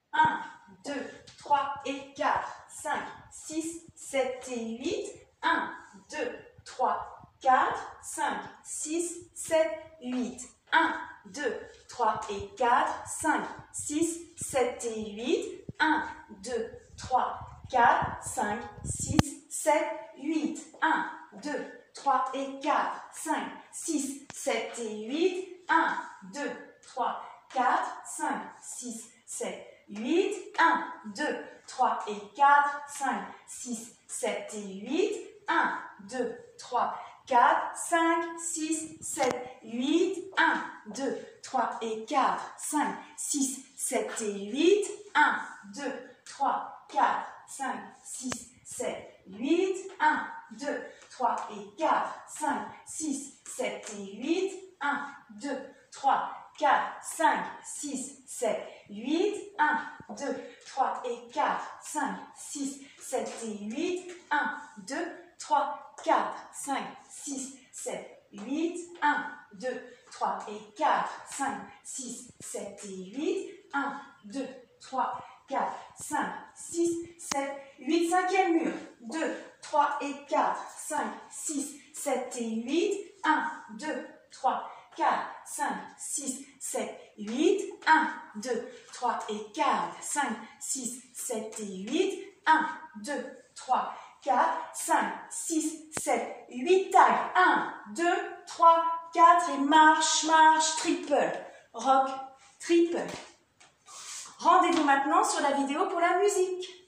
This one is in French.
1, 2, 3 et 4, 5, 6, 7 et 8. 1, 2, 3, 4, 5, 6, 7, 8. 1, 2, 3 et 4, 5, 6, 7 et 8. 1, 2, 3, 4, 5, 6, 7, 8. 1, 2, 3 et 4, 5, 6, 7 et 8. 1, 2, 3, 4, 5, 6, 7, 8. 1, 2, 3 et 4, 5, 6, 7 et 8. 1, 2, 3, 4, 5, 6, 7, 8. 1, 2, 3 et 4, 5, 6, 7 et 8. 1, 2, 3, 4, 5, 6, 7, 8. 1, 2, 3 et 4, 5, 6, 7 et 8. 1, 2, 3, 4, 5, 6, 7, 8. 1, 2, 3 et 4, 5, 6, 7 et 8. 1, 2, 3, 4, 5, 6, 7, 8. 1, 2, 3 et 4, 5, 6, 7 et 8. 1, 2, 3, 4, 5, 6, 7, 8. Cinquième mur. 2, 3 et 4, 5, 6, 7 et 8. 1, 2, 3, 4, 5, 6, 7, 8. 1, 2, 3 et 4, 5, 6, 7 et 8. 1, 2, 3, 4, 5, 6, 7, 8 tags. 1, 2, 3, 4 et marche, marche, triple. Rock, triple. Rendez-vous maintenant sur la vidéo pour la musique.